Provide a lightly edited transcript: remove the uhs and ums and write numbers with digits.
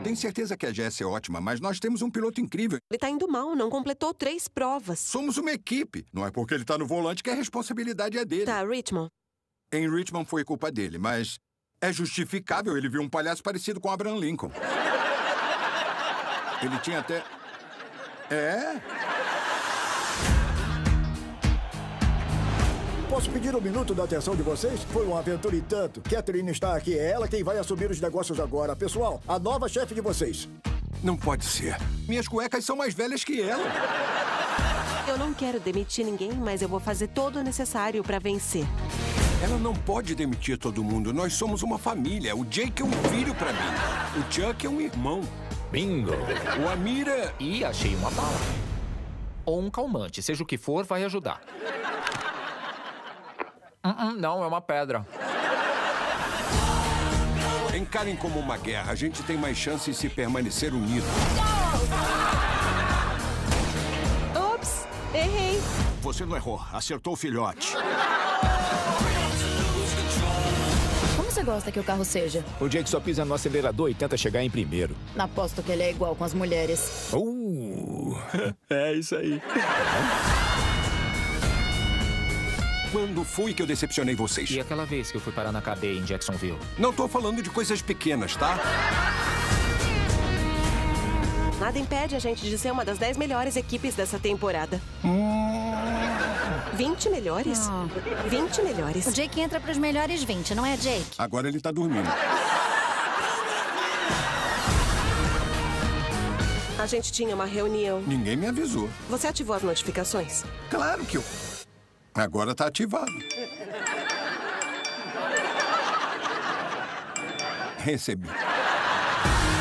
Tenho certeza que a Jess é ótima, mas nós temos um piloto incrível. Ele tá indo mal, não completou 3 provas. Somos uma equipe. Não é porque ele tá no volante que a responsabilidade é dele. Tá, Richmond. Em Richmond foi culpa dele, mas é justificável. Ele viu um palhaço parecido com Abraham Lincoln. Ele tinha até... É? Posso pedir um minuto da atenção de vocês? Foi uma aventura e tanto. Catherine está aqui. É ela quem vai assumir os negócios agora. Pessoal, a nova chefe de vocês. Não pode ser. Minhas cuecas são mais velhas que ela. Eu não quero demitir ninguém, mas eu vou fazer todo o necessário pra vencer. Ela não pode demitir todo mundo. Nós somos uma família. O Jake é um filho pra mim. O Chuck é um irmão. Bingo! O Amir é... E achei uma bala. Ou um calmante, seja o que for, vai ajudar. Não, é uma pedra. Encarem como uma guerra. A gente tem mais chance se permanecer unido. Ops, errei. Você não errou. Acertou o filhote. Como você gosta que o carro seja? O Jake só pisa no acelerador e tenta chegar em primeiro. Aposto que ele é igual com as mulheres. É isso aí. Quando foi que eu decepcionei vocês? E aquela vez que eu fui parar na cadeia em Jacksonville? Não tô falando de coisas pequenas, tá? Nada impede a gente de ser uma das 10 melhores equipes dessa temporada. 20 melhores? 20 melhores. O Jake entra pros melhores 20, não é, Jake? Agora ele tá dormindo. A gente tinha uma reunião. Ninguém me avisou. Você ativou as notificações? Claro que eu... Agora tá ativado. Recebi.